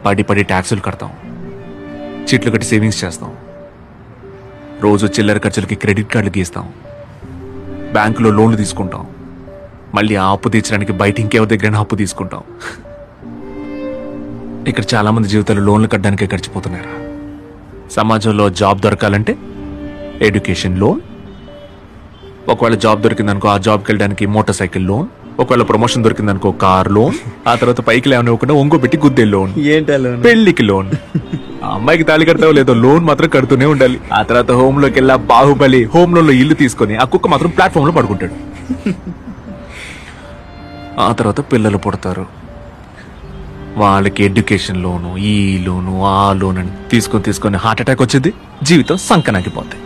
పడి పడి ట్యాక్సులు కడతాం, చిట్లు కట్టి సేవింగ్స్ చేస్తాం, రోజు చిల్లర ఖర్చులకి క్రెడిట్ కార్డులు గీస్తాం, బ్యాంకులో లోన్లు తీసుకుంటాం, మళ్ళీ ఆ అప్పు తీర్చడానికి బయట ఇంకెవరి దగ్గరైనా అప్పు తీసుకుంటాం. ఇక్కడ చాలా మంది జీవితాలు లోన్లు కట్టడానికే గడిచిపోతున్నారా. సమాజంలో జాబ్ దొరకాలంటే ఎడ్యుకేషన్ లోన్, ఒకవేళ జాబ్ దొరికిందనుకో ఆ జాబ్కి వెళ్ళడానికి మోటార్ సైకిల్ లోన్, ఒకవేళ ప్రమోషన్ దొరికిందనుకో కార్ లోన్, ఆ తర్వాత పైకి లేవనివ్వకుండా ఒంగో పెట్టి గుద్దే లోన్, పెళ్లికి లోన్, ఆ అమ్మాయికి తాళి కడతావో లేదో లోన్ మాత్రం కడుతూనే ఉండాలి. ఆ తర్వాత హోమ్ లోకి వెళ్ళా బాహుబలి హోమ్ లోన్ లో ఇల్లు తీసుకొని ఆ కుక్క మాత్రం ప్లాట్ఫామ్ లో పడుకుంటాడు. ఆ తర్వాత పిల్లలు పుడతారు, వాళ్ళకి ఎడ్యుకేషన్ లోను, ఈ లోను, ఆ లోన్ అని తీసుకొని హార్ట్ అటాక్ వచ్చింది, జీవితం సంకనాగిపోతాయి.